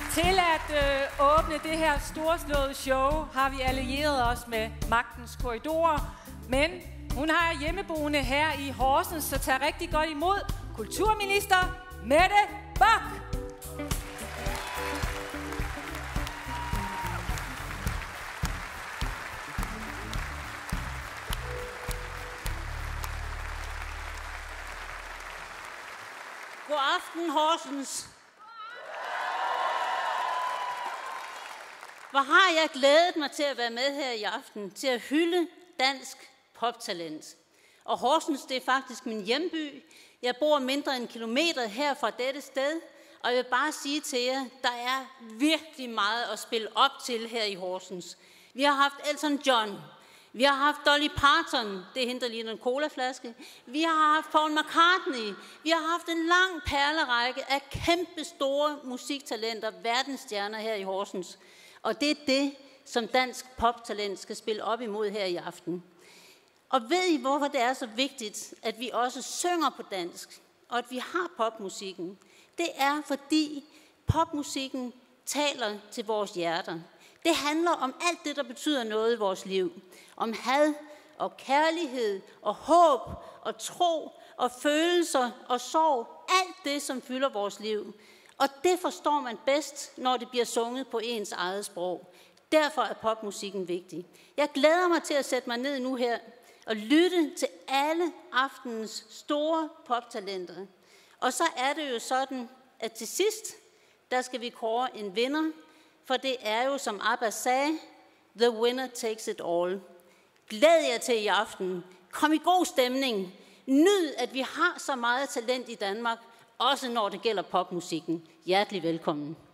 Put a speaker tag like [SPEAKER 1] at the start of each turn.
[SPEAKER 1] Til at åbne det her storslåede show har vi allieret os med Magtens Korridorer. Men hun har hjemmeboende her i Horsens, så tag rigtig godt imod kulturminister Mette Bock.
[SPEAKER 2] God aften, Horsens. Hvor har jeg glædet mig til at være med her i aften, til at hylde dansk poptalent. Og Horsens, det er faktisk min hjemby. Jeg bor mindre end en kilometer her fra dette sted, og jeg vil bare sige til jer, der er virkelig meget at spille op til her i Horsens. Vi har haft Elton John, vi har haft Dolly Parton, det henter lige en colaflaske. Vi har haft Paul McCartney. Vi har haft en lang perlerække af kæmpe store musiktalenter, verdensstjerner her i Horsens. Og det er det, som dansk poptalent skal spille op imod her i aften. Og ved I, hvorfor det er så vigtigt, at vi også synger på dansk, og at vi har popmusikken? Det er, fordi popmusikken taler til vores hjerter. Det handler om alt det, der betyder noget i vores liv. Om had og kærlighed og håb og tro og følelser og sorg. Alt det, som fylder vores liv. Og det forstår man bedst, når det bliver sunget på ens eget sprog. Derfor er popmusikken vigtig. Jeg glæder mig til at sætte mig ned nu her og lytte til alle aftenens store poptalenter. Og så er det jo sådan, at til sidst, der skal vi kåre en vinder. For det er jo, som Abba sagde, the winner takes it all. Glæd jer til i aften. Kom i god stemning. Nyd, at vi har så meget talent i Danmark, også når det gælder popmusikken. Hjertelig velkommen.